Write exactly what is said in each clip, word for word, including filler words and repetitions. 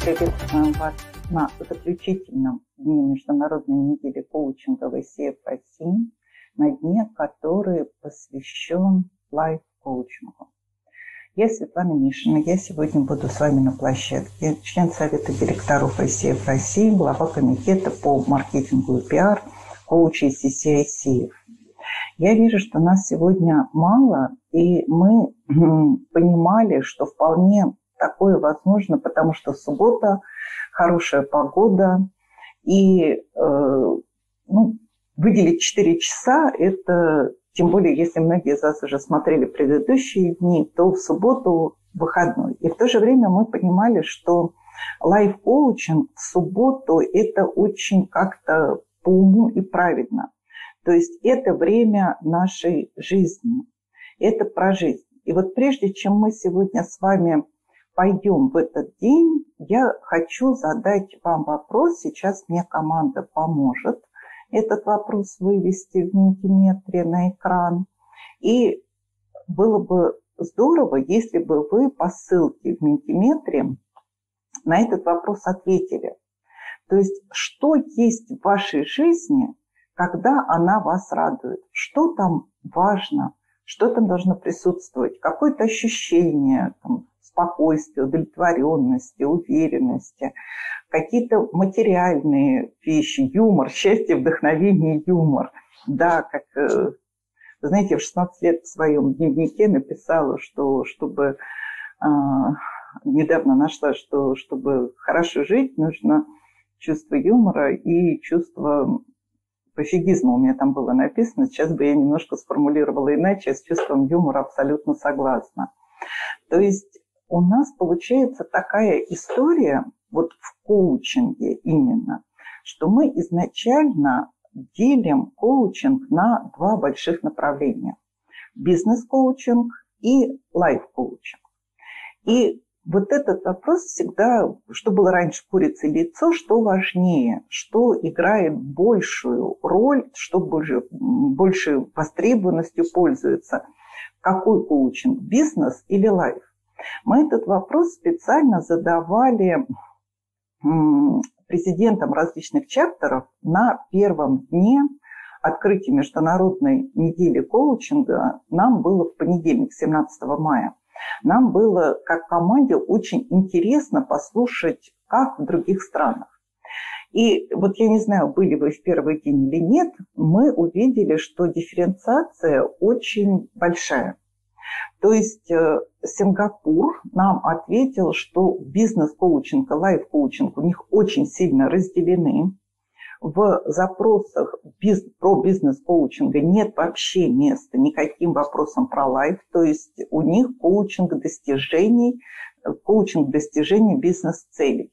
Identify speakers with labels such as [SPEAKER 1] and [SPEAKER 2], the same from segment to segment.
[SPEAKER 1] Приветствуем вас на заключительном дне Международной недели коучинга в ай си эф России, на дне, который посвящен лайф-коучингу. Я Светлана Мишина, я сегодня буду с вами на площадке, член Совета директоров ай си эф России, глава комитета по маркетингу и пиар, коуч эй си си ай си эф. Я вижу, что нас сегодня мало, и мы понимали, что вполне такое возможно, потому что суббота, хорошая погода, и э, ну, выделить четыре часа, это, тем более, если многие из вас уже смотрели предыдущие дни, то в субботу выходной. И в то же время мы понимали, что лайф-коучинг в субботу – это очень как-то по уму и правильно. То есть это время нашей жизни, это про жизнь. И вот прежде чем мы сегодня с вами пойдем в этот день, я хочу задать вам вопрос. Сейчас мне команда поможет этот вопрос вывести в Mentimeter на экран. И было бы здорово, если бы вы по ссылке в Mentimeter на этот вопрос ответили. То есть, что есть в вашей жизни, когда она вас радует? Что там важно? Что там должно присутствовать? Какое-то ощущение, там, спокойствия, удовлетворенности, уверенности, какие-то материальные вещи, юмор, счастье, вдохновение, юмор. Да, как, знаете, я в шестнадцать лет в своем дневнике написала, что чтобы недавно нашла, что чтобы хорошо жить, нужно чувство юмора и чувство пофигизма. У меня там было написано. Сейчас бы я немножко сформулировала иначе, с чувством юмора абсолютно согласна. То есть у нас получается такая история, вот в коучинге именно, что мы изначально делим коучинг на два больших направления. Бизнес-коучинг и лайф-коучинг. И вот этот вопрос всегда, что было раньше, курица или яйцо, что важнее, что играет большую роль, что больше, большей востребованностью пользуется. Какой коучинг, бизнес или лайф? Мы этот вопрос специально задавали президентам различных чаптеров на первом дне открытия Международной недели коучинга. Нам было в понедельник, семнадцатого мая. Нам было, как команде, очень интересно послушать, как в других странах. И вот я не знаю, были вы в первый день или нет, мы увидели, что дифференциация очень большая. То есть Сингапур нам ответил, что бизнес-коучинг и лайф-коучинг у них очень сильно разделены. В запросах биз, про бизнес-коучинга нет вообще места никаким вопросам про лайф. То есть у них коучинг достижений, коучинг достижений бизнес-целей.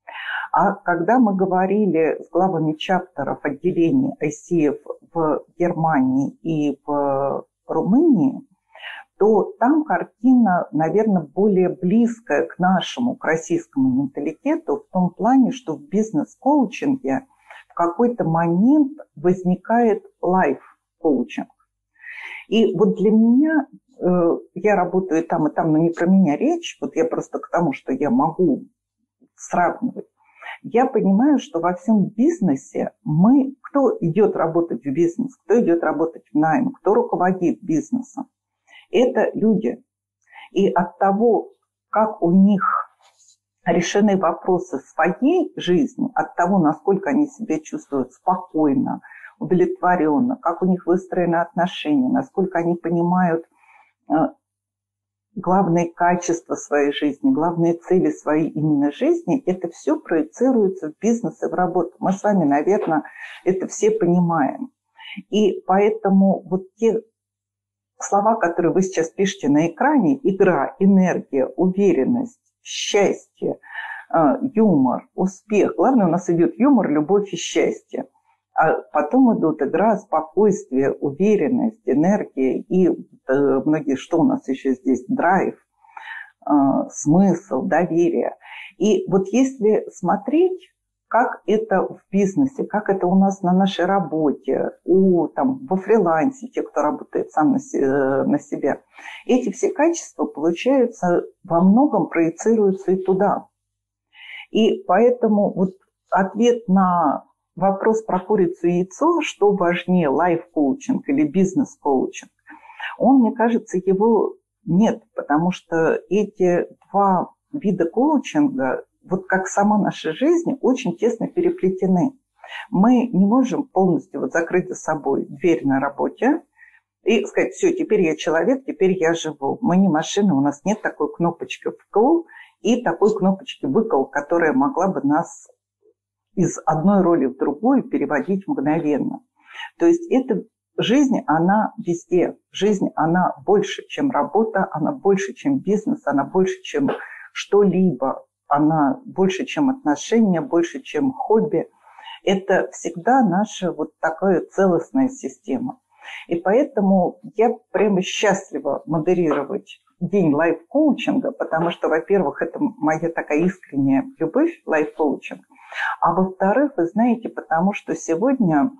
[SPEAKER 1] А когда мы говорили с главами чаптеров отделений ай си эф в Германии и в Румынии, то там картина, наверное, более близкая к нашему, к российскому менталитету в том плане, что в бизнес-коучинге в какой-то момент возникает лайф-коучинг. И вот для меня, э, я работаю и там, и там, но не про меня речь, вот я просто к тому, что я могу сравнивать. Я понимаю, что во всем бизнесе мы, кто идет работать в бизнес, кто идет работать в найм, кто руководит бизнесом, это люди. И от того, как у них решены вопросы своей жизни, от того, насколько они себя чувствуют спокойно, удовлетворенно, как у них выстроены отношения, насколько они понимают э, главные качества своей жизни, главные цели своей именно жизни, это все проецируется в бизнес и в работу. Мы с вами, наверное, это все понимаем. И поэтому вот те слова, которые вы сейчас пишете на экране: игра, энергия, уверенность, счастье, юмор, успех. Главное, у нас идет юмор, любовь и счастье. А потом идут игра, спокойствие, уверенность, энергия и многие, что у нас еще здесь, драйв, смысл, доверие. И вот если смотреть, как это в бизнесе, как это у нас на нашей работе, у, там, во фрилансе, те, кто работает сам на, на себя, эти все качества, получается, во многом проецируются и туда. И поэтому вот ответ на вопрос про курицу и яйцо, что важнее, лайф-коучинг или бизнес-коучинг, он, мне кажется, его нет, потому что эти два вида коучинга, вот как сама наша жизнь, очень тесно переплетены. Мы не можем полностью вот закрыть за собой дверь на работе и сказать: все, теперь я человек, теперь я живу. Мы не машины, у нас нет такой кнопочки «вкл» и такой кнопочки «выкл», которая могла бы нас из одной роли в другую переводить мгновенно. То есть эта жизнь, она везде. Жизнь, она больше, чем работа, она больше, чем бизнес, она больше, чем что-либо. Она больше, чем отношения, больше, чем хобби. Это всегда наша вот такая целостная система. И поэтому я прямо счастлива модерировать день лайф-коучинга, потому что, во-первых, это моя такая искренняя любовь, лайф-коучинг. А во-вторых, вы знаете, потому что сегодня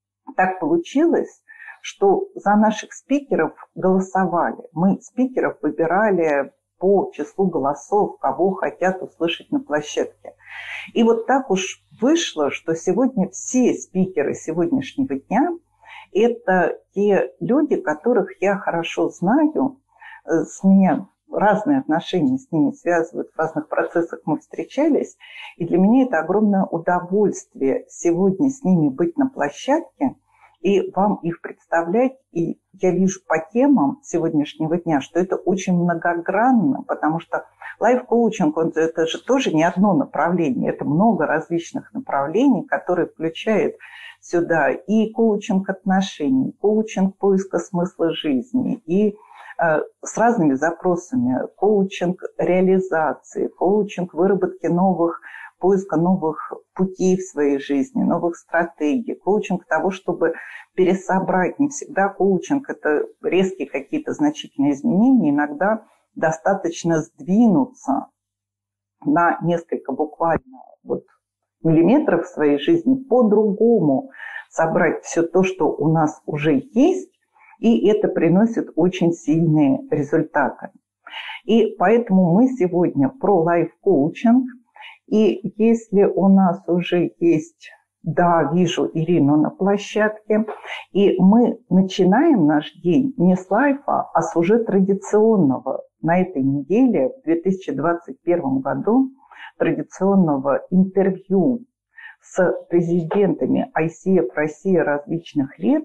[SPEAKER 1] так получилось, что за наших спикеров голосовали. Мы спикеров выбирали по числу голосов, кого хотят услышать на площадке. И вот так уж вышло, что сегодня все спикеры сегодняшнего дня – это те люди, которых я хорошо знаю, с меня разные отношения с ними связывают, в разных процессах мы встречались, и для меня это огромное удовольствие сегодня с ними быть на площадке и вам их представлять. И я вижу по темам сегодняшнего дня, что это очень многогранно, потому что лайф-коучинг, он, это же тоже не одно направление, это много различных направлений, которые включают сюда и коучинг отношений, коучинг поиска смысла жизни, и э, с разными запросами, коучинг реализации, коучинг выработки новых, поиска новых путей в своей жизни, новых стратегий, коучинг того, чтобы пересобрать. Не всегда коучинг – это резкие какие-то значительные изменения, иногда достаточно сдвинуться на несколько буквально вот миллиметров в своей жизни, по-другому собрать все то, что у нас уже есть, и это приносит очень сильные результаты. И поэтому мы сегодня про лайф-коучинг. И если у нас уже есть, да, вижу Ирину на площадке, и мы начинаем наш день не с лайфа, а с уже традиционного на этой неделе, в две тысячи двадцать первом году, традиционного интервью с президентами ай си эф России различных лет.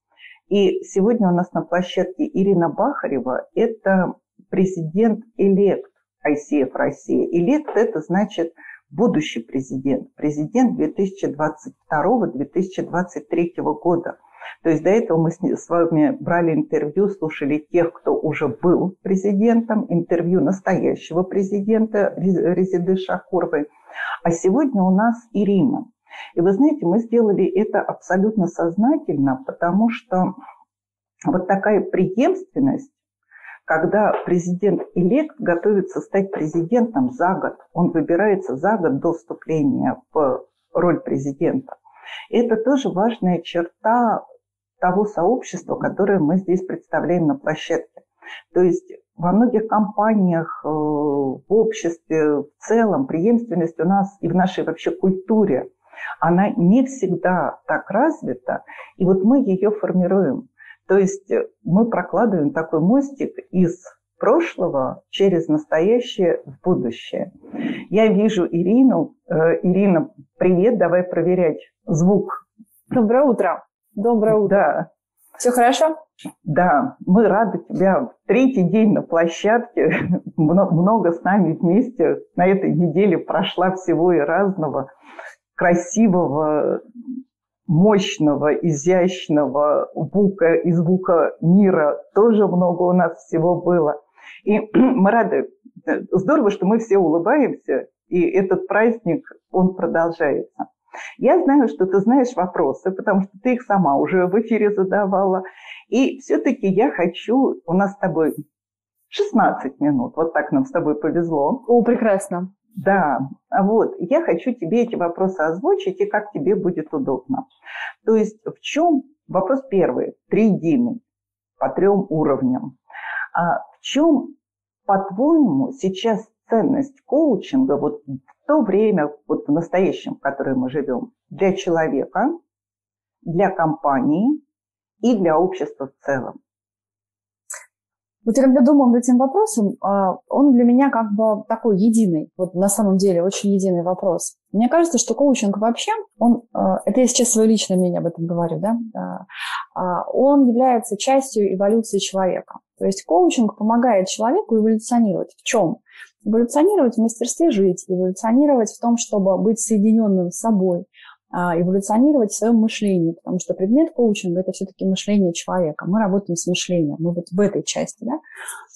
[SPEAKER 1] И сегодня у нас на площадке Ирина Бахарева, это президент-элект ай си эф России. Элект – это значит будущий президент, президент две тысячи двадцать второго — две тысячи двадцать третьего года. То есть до этого мы с вами брали интервью, слушали тех, кто уже был президентом, интервью настоящего президента Резеды Шахуровой. А сегодня у нас Ирина. И вы знаете, мы сделали это абсолютно сознательно, потому что вот такая преемственность, когда президент-элект готовится стать президентом за год, он выбирается за год до вступления в роль президента. И это тоже важная черта того сообщества, которое мы здесь представляем на площадке. То есть во многих компаниях, в обществе в целом преемственность у нас и в нашей вообще культуре, она не всегда так развита, и вот мы ее формируем. То есть мы прокладываем такой мостик из прошлого через настоящее в будущее. Я вижу Ирину. Ирина, привет, давай проверять звук.
[SPEAKER 2] Доброе утро. Доброе утро.
[SPEAKER 1] Да.
[SPEAKER 2] Все хорошо?
[SPEAKER 1] Да, мы рады тебя. Третий день на площадке. Много с нами вместе на этой неделе прошла всего и разного. Красивого, мощного, изящного звука и звука мира тоже много у нас всего было. И мы рады. Здорово, что мы все улыбаемся, и этот праздник, он продолжается. Я знаю, что ты знаешь вопросы, потому что ты их сама уже в эфире задавала. И все-таки я хочу, у нас с тобой шестнадцать минут, вот так нам с тобой повезло.
[SPEAKER 2] О, прекрасно.
[SPEAKER 1] Да, вот, я хочу тебе эти вопросы озвучить, и как тебе будет удобно. То есть в чем, вопрос первый, триединый, по трем уровням. А в чем, по-твоему, сейчас ценность коучинга вот в то время, вот в настоящем, в которое мы живем, для человека, для компании и для общества в целом?
[SPEAKER 2] Вот я когда думала над этим вопросом, он для меня как бы такой единый, вот на самом деле очень единый вопрос. Мне кажется, что коучинг вообще, он, это я сейчас свое личное мнение об этом говорю, да, он является частью эволюции человека. То есть коучинг помогает человеку эволюционировать. В чем? Эволюционировать в мастерстве жить, эволюционировать в том, чтобы быть соединенным с собой, эволюционировать в своем мышлении, потому что предмет коучинга – это все-таки мышление человека. Мы работаем с мышлением, мы вот в этой части. Да?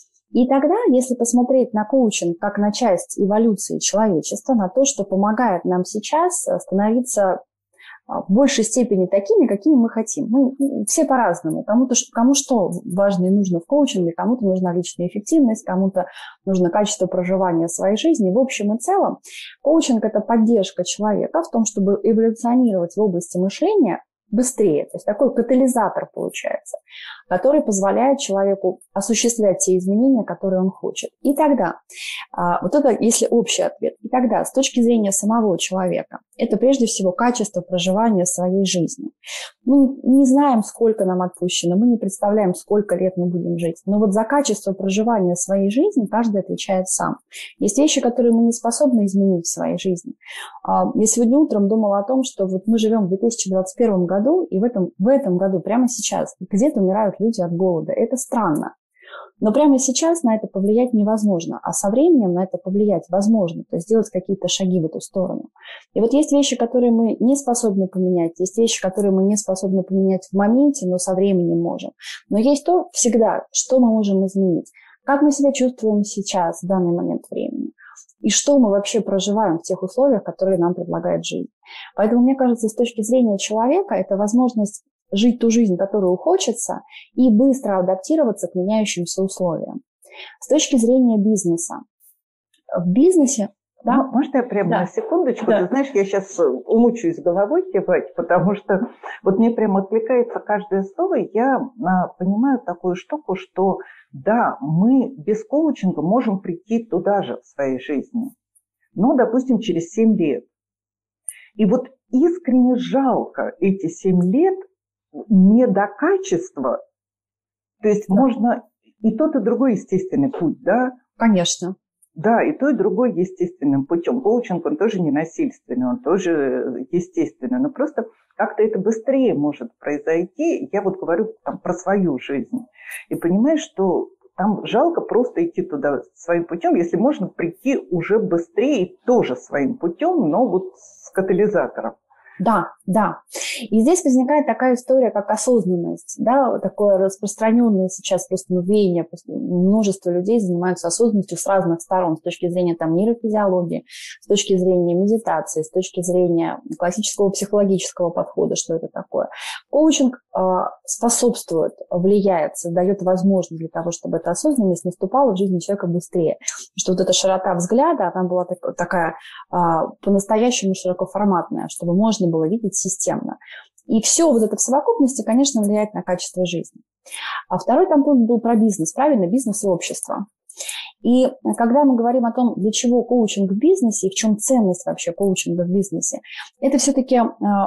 [SPEAKER 2] И тогда, если посмотреть на коучинг как на часть эволюции человечества, на то, что помогает нам сейчас становиться в большей степени такими, какими мы хотим. Мы все по-разному. Кому-то, кому что важно и нужно в коучинге, кому-то нужна личная эффективность, кому-то нужно качество проживания своей жизни. В общем и целом, коучинг – это поддержка человека в том, чтобы эволюционировать в области мышления быстрее. То есть такой катализатор получается, который позволяет человеку осуществлять те изменения, которые он хочет. И тогда, вот это если общий ответ, и тогда с точки зрения самого человека, это прежде всего качество проживания своей жизни. Мы не знаем, сколько нам отпущено, мы не представляем, сколько лет мы будем жить. Но вот за качество проживания своей жизни каждый отвечает сам. Есть вещи, которые мы не способны изменить в своей жизни. Я сегодня утром думала о том, что вот мы живем в две тысячи двадцать первом году, и в этом, в этом году, прямо сейчас, где-то умирают люди от голода. Это странно. Но прямо сейчас на это повлиять невозможно, а со временем на это повлиять возможно, то есть сделать какие-то шаги в эту сторону. И вот есть вещи, которые мы не способны поменять, есть вещи, которые мы не способны поменять в моменте, но со временем можем. Но есть то всегда, что мы можем изменить. Как мы себя чувствуем сейчас, в данный момент времени. И что мы вообще проживаем в тех условиях, которые нам предлагает жизнь. Поэтому, мне кажется, с точки зрения человека, это возможность жить ту жизнь, которую хочется, и быстро адаптироваться к меняющимся условиям. С точки зрения бизнеса. В бизнесе...
[SPEAKER 1] Да? Можно я прямо да. на секундочку? Да. Ты знаешь, я сейчас умучаюсь головой кивать, потому что вот мне прямо откликается каждое слово, и я а, понимаю такую штуку, что да, мы без коучинга можем прийти туда же в своей жизни, но, допустим, через семь лет. И вот искренне жалко эти семь лет не до качества, то есть да. можно и тот, и другой естественный путь, да?
[SPEAKER 2] Конечно.
[SPEAKER 1] Да, и то, и другой естественным путем. Коучинг, он тоже не насильственный, он тоже естественный, но просто как-то это быстрее может произойти. Я вот говорю там, про свою жизнь. И понимаешь, что там жалко просто идти туда своим путем, если можно прийти уже быстрее и тоже своим путем, но вот с катализатором.
[SPEAKER 2] Да, да. И здесь возникает такая история, как осознанность, да, такое распространенное сейчас просто веяние, множество людей занимаются осознанностью с разных сторон, с точки зрения там нейрофизиологии, с точки зрения медитации, с точки зрения классического психологического подхода, что это такое. Коучинг э, способствует, влияет, создает возможность для того, чтобы эта осознанность наступала в жизни человека быстрее. Что вот эта широта взгляда, она была так, такая э, по-настоящему широкоформатная, чтобы можно было видеть системно. И все вот это в совокупности, конечно, влияет на качество жизни. А второй там пункт был про бизнес, правильно? Бизнес и общество. И когда мы говорим о том, для чего коучинг в бизнесе и в чем ценность вообще коучинга в бизнесе, это все-таки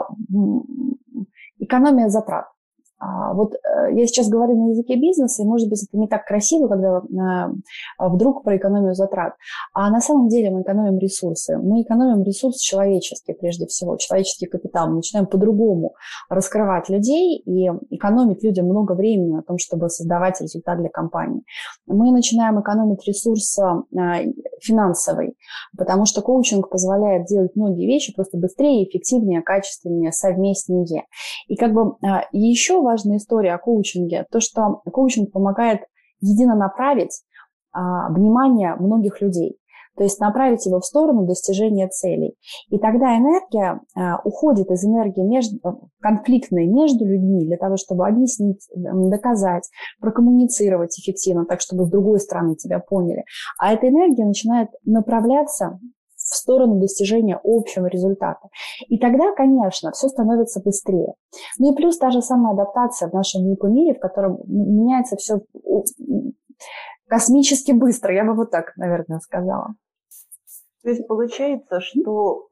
[SPEAKER 2] экономия затрат. Вот я сейчас говорю на языке бизнеса, и, может быть, это не так красиво, когда вдруг про экономию затрат. А на самом деле мы экономим ресурсы. Мы экономим ресурс человеческий, прежде всего, человеческий капитал. Мы начинаем по-другому раскрывать людей и экономить людям много времени на том, чтобы создавать результат для компании. Мы начинаем экономить ресурс финансовый, потому что коучинг позволяет делать многие вещи просто быстрее, эффективнее, качественнее, совместнее. И как бы еще важная история о коучинге, то, что коучинг помогает едино направить а, внимание многих людей, то есть направить его в сторону достижения целей. И тогда энергия а, уходит из энергии между, конфликтной между людьми для того, чтобы объяснить, доказать, прокоммуницировать эффективно, так, чтобы с другой стороны тебя поняли. А эта энергия начинает направляться в сторону достижения общего результата. И тогда, конечно, все становится быстрее. Ну и плюс та же самая адаптация в нашем глупом мире, в котором меняется все космически быстро, я бы вот так, наверное, сказала.
[SPEAKER 1] То есть получается, что,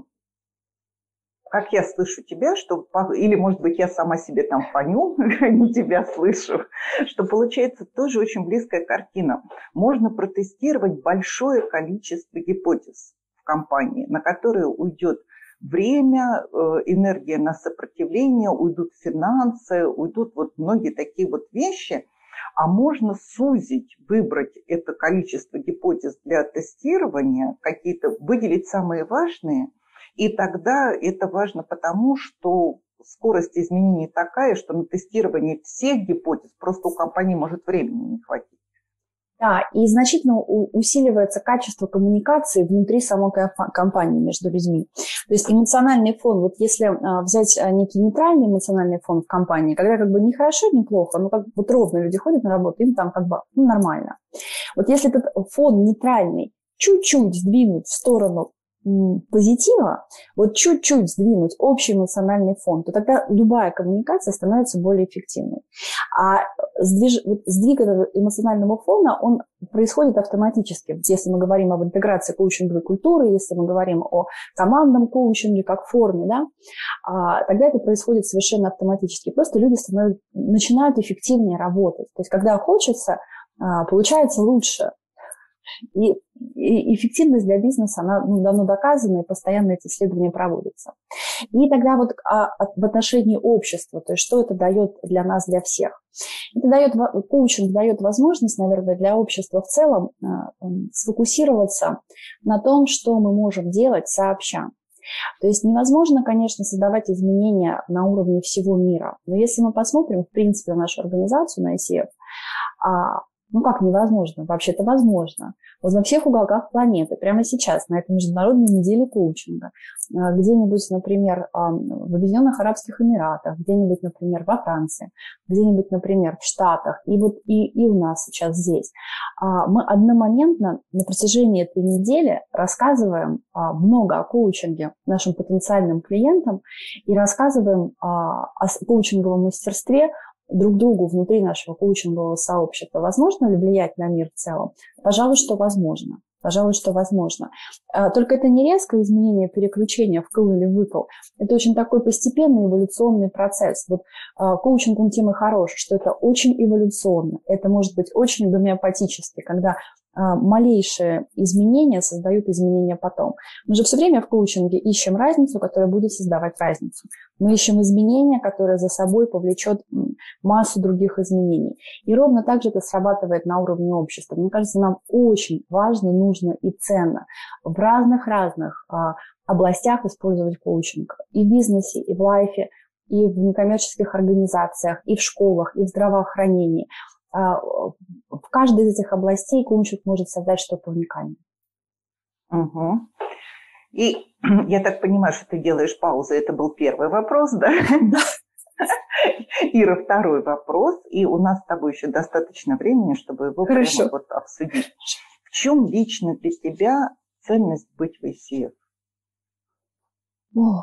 [SPEAKER 1] как я слышу тебя, что, или, может быть, я сама себе там фоню, не тебя слышу, что получается тоже очень близкая картина. Можно протестировать большое количество гипотез в компании, на которые уйдет время, энергия на сопротивление, уйдут финансы, уйдут вот многие такие вот вещи. А можно сузить, выбрать это количество гипотез для тестирования, какие-то выделить самые важные, и тогда это важно потому, что скорость изменений такая, что на тестирование всех гипотез просто у компании может времени не хватить.
[SPEAKER 2] Да, и значительно усиливается качество коммуникации внутри самой компании между людьми. То есть эмоциональный фон, вот если взять некий нейтральный эмоциональный фон в компании, когда как бы не хорошо, не плохо, но как бы вот ровно люди ходят на работу, им там как бы ну, нормально. Вот если этот фон нейтральный чуть-чуть сдвинуть в сторону позитива, вот чуть-чуть сдвинуть общий эмоциональный фон, то тогда любая коммуникация становится более эффективной. А сдвиж... сдвиг этого эмоционального фона, он происходит автоматически. Если мы говорим об интеграции коучинговой культуры, если мы говорим о командном коучинге как форме, да, тогда это происходит совершенно автоматически. Просто люди становятся... начинают эффективнее работать. То есть когда хочется, получается лучше. И, и эффективность для бизнеса, она ну, давно доказана, и постоянно эти исследования проводятся. И тогда вот а, в отношении общества, то есть что это дает для нас, для всех? Это дает, коучинг дает возможность, наверное, для общества в целом а, сфокусироваться на том, что мы можем делать сообща. То есть невозможно, конечно, создавать изменения на уровне всего мира. Но если мы посмотрим, в принципе, на нашу организацию, на ай си эф, а, ну как невозможно? Вообще-то возможно. Вот во всех уголках планеты, прямо сейчас, на этой международной неделе коучинга, где-нибудь, например, в Объединенных Арабских Эмиратах, где-нибудь, например, во Франции, где-нибудь, например, в Штатах, и вот и, и у нас сейчас здесь, мы одномоментно на протяжении этой недели рассказываем много о коучинге нашим потенциальным клиентам и рассказываем о коучинговом мастерстве друг другу внутри нашего коучингового сообщества. Возможно ли влиять на мир в целом? Пожалуй, что возможно. Пожалуй, что возможно. Только это не резкое изменение переключения в кл или выкл. Это очень такой постепенный эволюционный процесс. Вот коучинг, он тем и хорош, что это очень эволюционно. Это может быть очень гомеопатически, когда малейшие изменения создают изменения потом. Мы же все время в коучинге ищем разницу, которая будет создавать разницу. Мы ищем изменения, которые за собой повлечет массу других изменений. И ровно так же это срабатывает на уровне общества. Мне кажется, нам очень важно, нужно и ценно в разных-разных областях использовать коучинг. И в бизнесе, и в лайфе, и в некоммерческих организациях, и в школах, и в здравоохранении. В каждой из этих областей коучинг может создать что-то уникальное.
[SPEAKER 1] Угу. И я так понимаю, что ты делаешь паузу. Это был первый вопрос, да? Да. Ира, второй вопрос. И у нас с тобой еще достаточно времени, чтобы его
[SPEAKER 2] Хорошо.
[SPEAKER 1] прямо вот обсудить. В чем лично для тебя ценность быть в ай си эф?
[SPEAKER 2] Ох.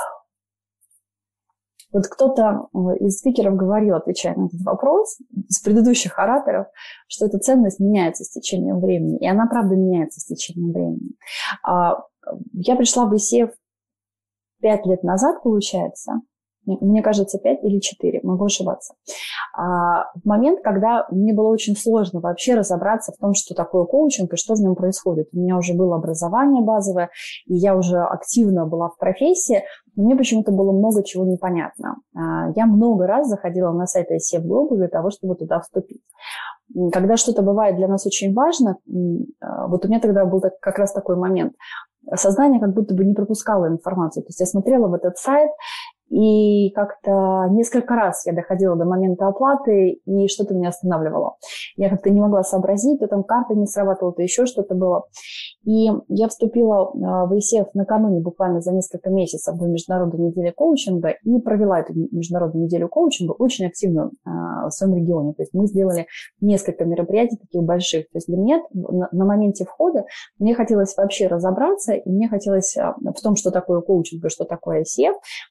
[SPEAKER 2] Вот кто-то из спикеров говорил, отвечая на этот вопрос, с предыдущих ораторов, что эта ценность меняется с течением времени. И она, правда, меняется с течением времени. Я пришла в ай си эф пять лет назад, получается. Мне кажется, пять или четыре, могу ошибаться. А в момент, когда мне было очень сложно вообще разобраться в том, что такое коучинг и что в нем происходит. У меня уже было образование базовое, и я уже активно была в профессии, но мне почему-то было много чего непонятно. Я много раз заходила на сайт ай си эф Global для того, чтобы туда вступить. Когда что-то бывает для нас очень важно, вот у меня тогда был как раз такой момент, сознание как будто бы не пропускало информацию. То есть я смотрела в этот сайт, и как-то несколько раз я доходила до момента оплаты, и что-то меня останавливало. Я как-то не могла сообразить, то там карта не срабатывала, то еще что-то было. И я вступила в ай си эф накануне, буквально за несколько месяцев до Международной недели коучинга, и провела эту Международную неделю коучинга очень активно в своем регионе. То есть мы сделали несколько мероприятий таких больших. То есть для меня на моменте входа мне хотелось вообще разобраться, и мне хотелось в том, что такое коучинг и что такое ай си эф, и мне хотелось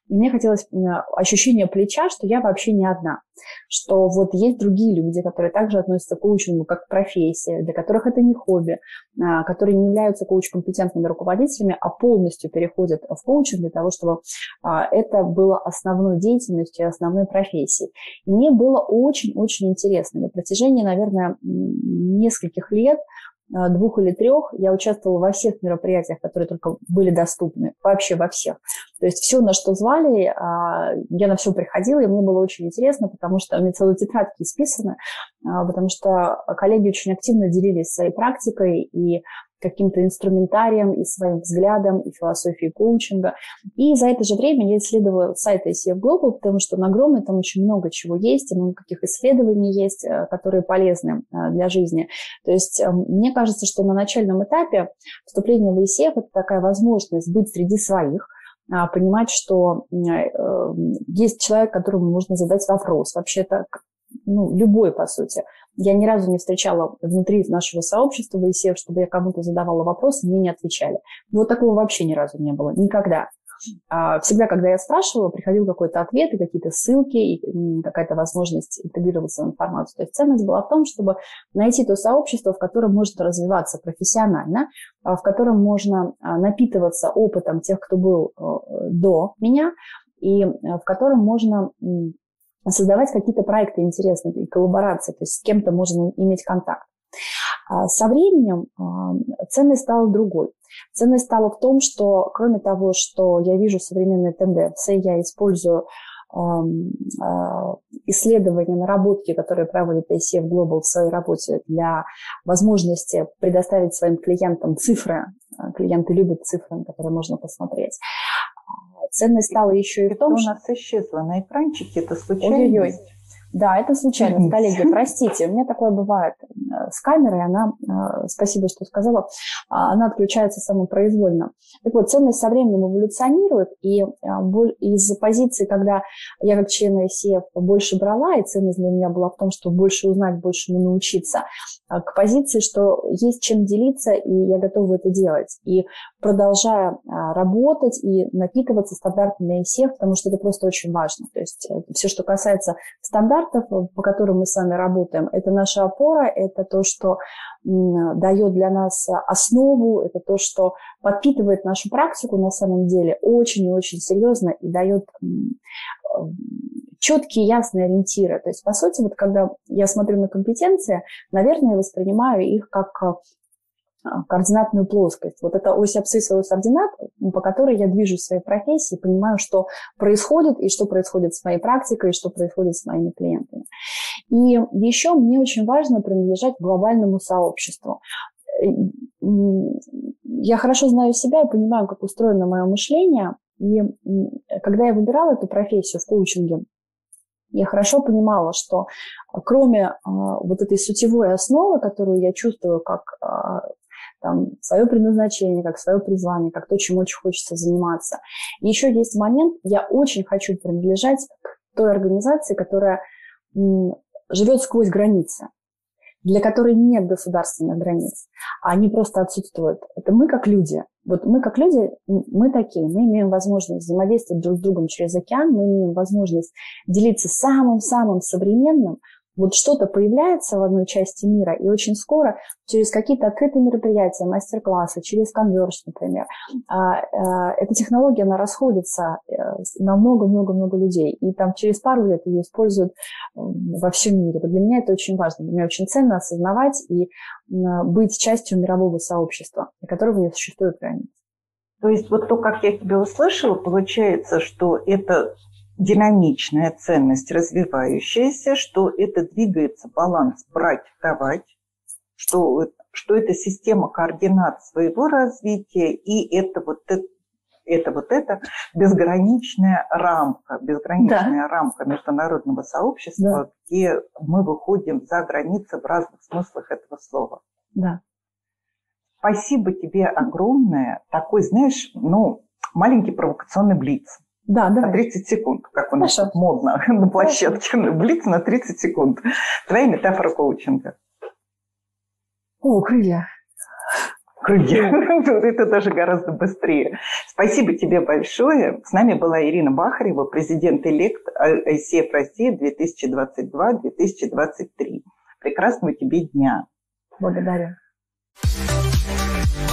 [SPEAKER 2] хотелось ощущения плеча, что я вообще не одна, что вот есть другие люди, которые также относятся к коучингу как к профессии, для которых это не хобби, которые не являются коуч-компетентными руководителями, а полностью переходят в коучинг для того, чтобы это было основной деятельностью и основной профессией. И мне было очень-очень интересно. На протяжении, наверное, нескольких лет, двух или трех, я участвовала во всех мероприятиях, которые только были доступны, вообще во всех. То есть все, на что звали, я на все приходила, и мне было очень интересно, потому что у меня целые тетрадки исписаны, потому что коллеги очень активно делились своей практикой и каким-то инструментарием, и своим взглядом, и философией коучинга. И за это же время я исследовала сайт ай си эф Global, потому что он огромный, там очень много чего есть, и много каких исследований есть, которые полезны для жизни. То есть мне кажется, что на начальном этапе вступления в ай си эф – это такая возможность быть среди своих, понимать, что есть человек, которому можно задать вопрос. Вообще-то, ну, любой, по сути. Я ни разу не встречала внутри нашего сообщества в ай си эф, чтобы я кому-то задавала вопрос, и мне не отвечали. Вот такого вообще ни разу не было. Никогда. Всегда, когда я спрашивала, приходил какой-то ответ, и какие-то ссылки, и какая-то возможность интегрироваться в информацию. То есть ценность была в том, чтобы найти то сообщество, в котором можно развиваться профессионально, в котором можно напитываться опытом тех, кто был до меня, и в котором можно создавать какие-то проекты интересные и коллаборации, то есть с кем-то можно иметь контакт. Со временем ценность стала другой. Ценность стала в том, что кроме того, что я вижу современные тенденции, я использую исследования, наработки, которые проводит ай си эф Global в своей работе для возможности предоставить своим клиентам цифры. Клиенты любят цифры, на которые можно посмотреть. Ценность стала еще и в том,
[SPEAKER 1] что...
[SPEAKER 2] что...
[SPEAKER 1] у нас исчезло на экранчике, это случайность.
[SPEAKER 2] Ой-ой-ой. Да, это случайность, коллеги, простите. У меня такое бывает с камерой, она, спасибо, что сказала, она отключается самопроизвольно. Так вот, ценность со временем эволюционирует, и из позиции, когда я как член ай си эф больше брала, и ценность для меня была в том, чтобы больше узнать, больше научиться, к позиции, что есть чем делиться, и я готова это делать. И продолжая работать и напитываться стандартами ай си эф, потому что это просто очень важно. То есть все, что касается стандартов, по которым мы с вами работаем, это наша опора, это то, что дает для нас основу, это то, что подпитывает нашу практику на самом деле очень и очень серьезно и дает четкие, ясные ориентиры. То есть, по сути, вот когда я смотрю на компетенции, наверное, я воспринимаю их как координатную плоскость. Вот это ось абсцисса, ось ординат, по которой я движусь в своей профессии, понимаю, что происходит, и что происходит с моей практикой, и что происходит с моими клиентами. И еще мне очень важно принадлежать глобальному сообществу. Я хорошо знаю себя и понимаю, как устроено мое мышление. И когда я выбирала эту профессию в коучинге, я хорошо понимала, что кроме а, вот этой сутевой основы, которую я чувствую как а, там, свое предназначение, как свое призвание, как то, чем очень хочется заниматься, еще есть момент, я очень хочу принадлежать к той организации, которая м, живет сквозь границы, для которой нет государственных границ, а они просто отсутствуют. Это мы как люди. Вот мы как люди, мы такие, мы имеем возможность взаимодействовать друг с другом через океан, мы имеем возможность делиться самым-самым современным. Вот что-то появляется в одной части мира, и очень скоро через какие-то открытые мероприятия, мастер-классы, через Converge, например, эта технология, она расходится на много-много-много людей, и там через пару лет ее используют во всем мире. Вот для меня это очень важно, для меня очень ценно осознавать и быть частью мирового сообщества, для которого не существует границ.
[SPEAKER 1] То есть вот то, как я тебя услышала, получается, что это динамичная ценность, развивающаяся, что это двигается баланс брать-давать, что, что это система координат своего развития, и это вот это, это, вот это безграничная рамка, безграничная да. рамка международного сообщества, да. где мы выходим за границы в разных смыслах этого слова.
[SPEAKER 2] Да.
[SPEAKER 1] Спасибо тебе огромное. Такой, знаешь, ну, маленький провокационный блиц.
[SPEAKER 2] Да,
[SPEAKER 1] на тридцать секунд, как у нас Хорошо. Модно на площадке. Блиц на тридцать секунд. Твоя метафора коучинга.
[SPEAKER 2] О, крылья.
[SPEAKER 1] Круги. Это даже гораздо быстрее. Спасибо тебе большое. С нами была Ирина Бахарева, президент-элект ай си эф России две тысячи двадцать два - две тысячи двадцать три. Прекрасного тебе дня.
[SPEAKER 2] Благодарю.